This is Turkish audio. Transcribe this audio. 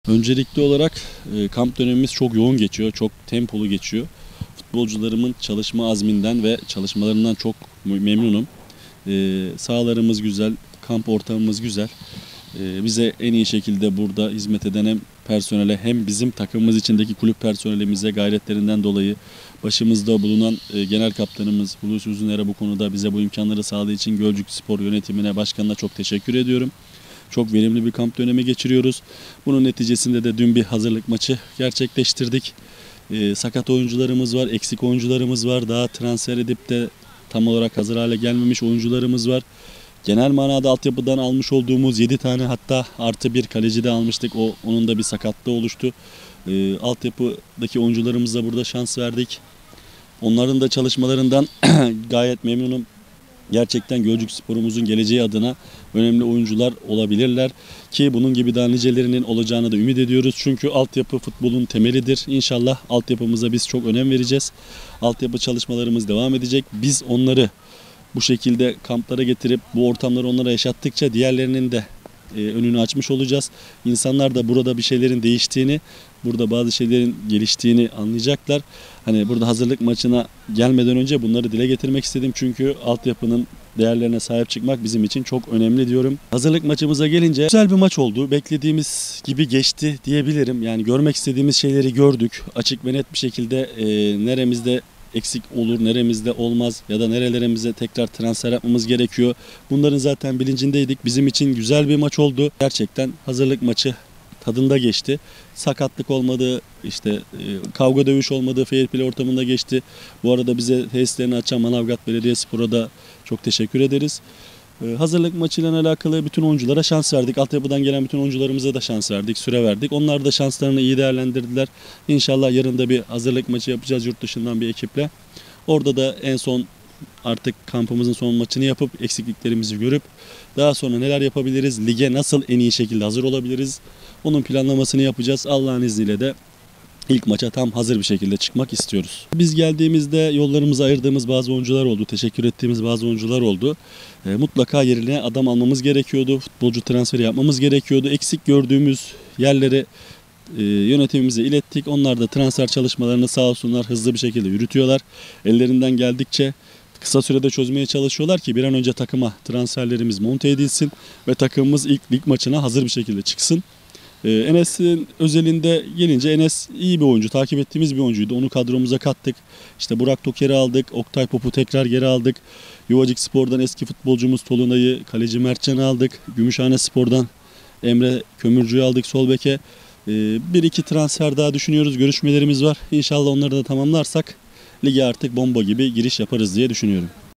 Öncelikli olarak kamp dönemimiz çok yoğun geçiyor, çok tempolu geçiyor. Futbolcularımın çalışma azminden ve çalışmalarından çok memnunum. Sahalarımız güzel, kamp ortamımız güzel. Bize en iyi şekilde burada hizmet eden hem personele hem bizim takımımız içindeki kulüp personelimize gayretlerinden dolayı başımızda bulunan genel kaptanımız Hulusi Uzuner'e bu konuda bize bu imkanları sağladığı için Gölcük Spor yönetimine, başkanına çok teşekkür ediyorum. Çok verimli bir kamp dönemi geçiriyoruz. Bunun neticesinde de dün bir hazırlık maçı gerçekleştirdik. Sakat oyuncularımız var, eksik oyuncularımız var. Daha transfer edip de tam olarak hazır hale gelmemiş oyuncularımız var. Genel manada altyapıdan almış olduğumuz 7 tane, hatta artı bir kaleci de almıştık. Onun da bir sakatlığı oluştu. Altyapıdaki oyuncularımıza burada şans verdik. Onların da çalışmalarından gayet memnunum. Gerçekten Gölcük Spor'umuzun geleceği adına önemli oyuncular olabilirler ki bunun gibi daha nicelerinin olacağını da ümit ediyoruz. Çünkü altyapı futbolun temelidir. İnşallah altyapımıza biz çok önem vereceğiz. Altyapı çalışmalarımız devam edecek. Biz onları bu şekilde kamplara getirip bu ortamları onlara yaşattıkça diğerlerinin de önünü açmış olacağız. İnsanlar da burada bir şeylerin değiştiğini, burada bazı şeylerin geliştiğini anlayacaklar. Hani burada hazırlık maçına gelmeden önce bunları dile getirmek istedim. Çünkü altyapının değerlerine sahip çıkmak bizim için çok önemli diyorum. Hazırlık maçımıza gelince güzel bir maç oldu. Beklediğimiz gibi geçti diyebilirim. Yani görmek istediğimiz şeyleri gördük. Açık ve net bir şekilde neremizde eksik olur, neremizde olmaz ya da nerelerimize tekrar transfer yapmamız gerekiyor. Bunların zaten bilincindeydik. Bizim için güzel bir maç oldu. Gerçekten hazırlık maçı tadında geçti. Sakatlık olmadı, kavga dövüş olmadı, fair play ortamında geçti. Bu arada bize tesislerini açan Manavgat Belediyespor'a da çok teşekkür ederiz. Hazırlık maçıyla alakalı bütün oyunculara şans verdik. Altyapıdan gelen bütün oyuncularımıza da şans verdik, süre verdik. Onlar da şanslarını iyi değerlendirdiler. İnşallah yarın da bir hazırlık maçı yapacağız yurt dışından bir ekiple. Orada da en son artık kampımızın son maçını yapıp eksikliklerimizi görüp daha sonra neler yapabiliriz, lige nasıl en iyi şekilde hazır olabiliriz, onun planlamasını yapacağız. Allah'ın izniyle de İlk maça tam hazır bir şekilde çıkmak istiyoruz. Biz geldiğimizde yollarımızı ayırdığımız bazı oyuncular oldu. Teşekkür ettiğimiz bazı oyuncular oldu. Mutlaka yerine adam almamız gerekiyordu. Futbolcu transferi yapmamız gerekiyordu. Eksik gördüğümüz yerleri yönetimimize ilettik. Onlar da transfer çalışmalarını sağ olsunlar hızlı bir şekilde yürütüyorlar. Ellerinden geldikçe kısa sürede çözmeye çalışıyorlar ki bir an önce takıma transferlerimiz monte edilsin ve takımımız ilk lig maçına hazır bir şekilde çıksın. Enes'in özelinde gelince Enes iyi bir oyuncu, takip ettiğimiz bir oyuncuydu. Onu kadromuza kattık. İşte Burak Toker'i aldık, Oktay Pop'u tekrar geri aldık. Yuvacık Spor'dan eski futbolcumuz Tolunay'ı, kaleci Mertcan'ı aldık. Gümüşhane Spor'dan Emre Kömürcü'yü aldık sol beke. Bir iki transfer daha düşünüyoruz, görüşmelerimiz var. İnşallah onları da tamamlarsak lige artık bomba gibi giriş yaparız diye düşünüyorum.